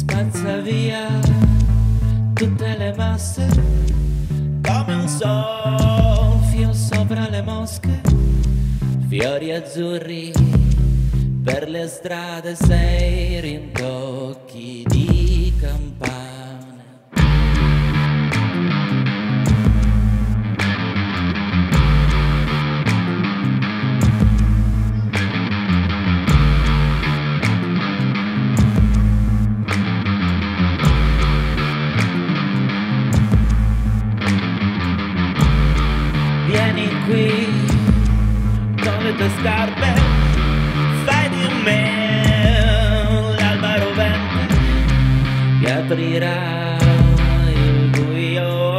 spazza via tutte le masse come un soffio sopra le mosche, fiori azzurri per le strade, sei rintocchi di campane. Vieni qui con le tue scarpe, fai di me l'alba rovente che aprirà il buio.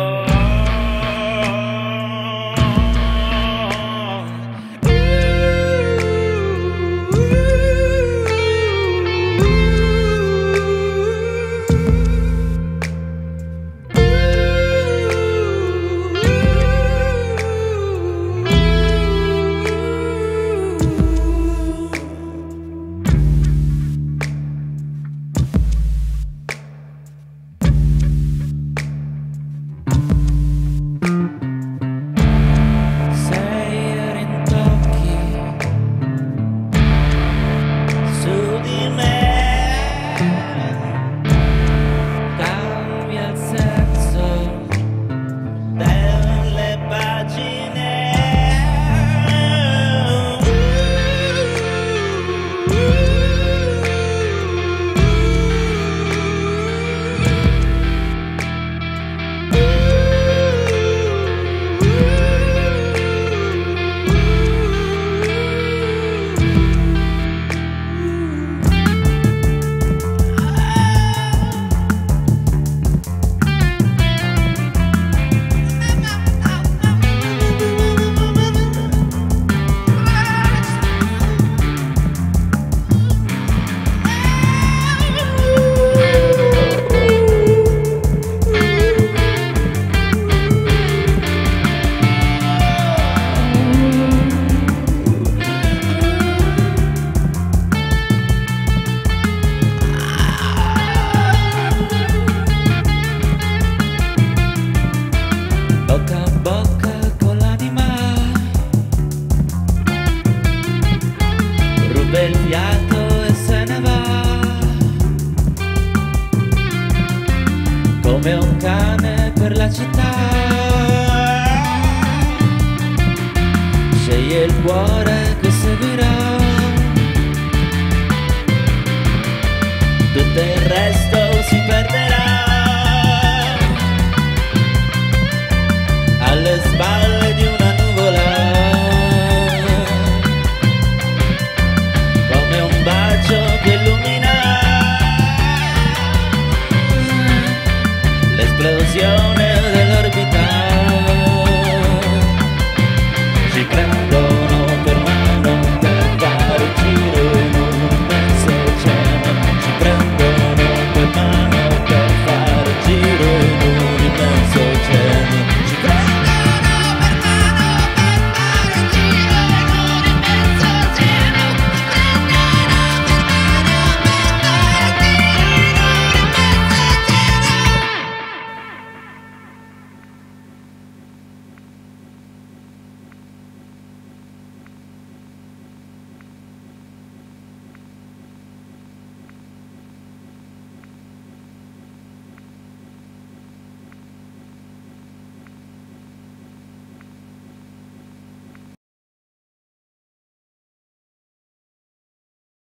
Bocca a bocca con l'anima, ruba il fiato e se ne va, come un cane per la città, sceglie il cuore che seguirà, tutto il resto